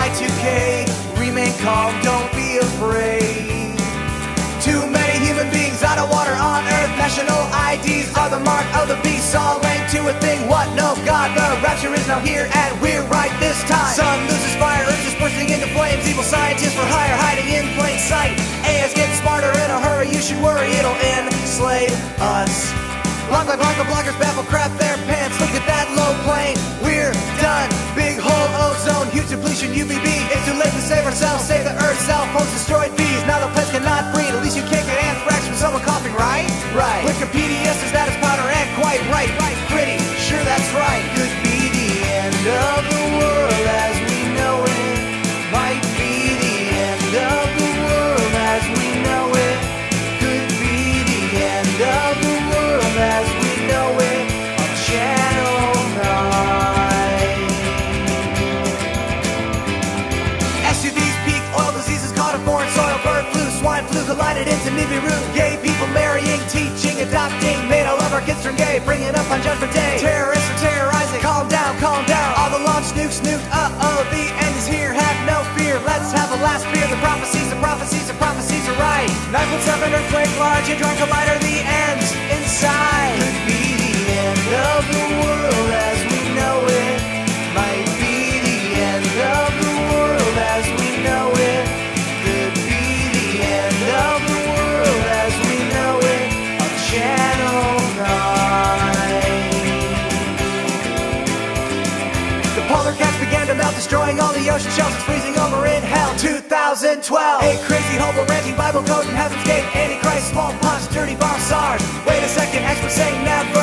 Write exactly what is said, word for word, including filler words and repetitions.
two K, remain calm, don't be afraid. Too many human beings out of water on Earth. National I Ds are the mark of the beast, all linked to a thing. What? No, God, the rapture is now here, and we're right this time. Sun loses fire, Earth is bursting into flames. Evil scientists for hire, hiding in plain sight. A I's getting smarter in a hurry, you should worry, it'll enslave us. Block by block, the blockers baffle crap their pants. Look at that low plane, we're done. Big hole, ozone, huge depletion, U V B. It's too late to save ourselves, save the Earth, cell phones destroyed bees. Now the plants cannot breathe, at least you can't get anthrax from someone coughing, right? Right. Wikipedia says that is powder and quite right. Right, pretty sure that's right. Could be the end of the world as we know it. Might be the end of the world as we know it. Could be the end of the world as we know it on Channel nine. S U Vs peak, oil diseases caught in foreign soil, bird flu, swine flu collided into Nibiru. Gay people marrying, teaching, adopting, made all of our kids turn gay, bringing up on Judgment Day. Terrorists are terrorizing, calm down, calm down. All the launch nukes, nuked, uh-oh, the end is here, have no fear. Let's have a last beer, the prophecies, the prophecies, the prophecies are right. nine point seven earthquake, large hadron collider, the end's inside. Could be the end of the world as we know it. Might be the end of the world as we know it. Could be the end of the world as we know it on Channel nine. The polar caps began to melt, destroying all the ocean shells. It's freezing over in hell. two thousand twelve. A crazy hobo ranting, Bible code in Heaven's Gate. Antichrist, smallpox, dirty bomb, SARS. Wait a second, experts saying never.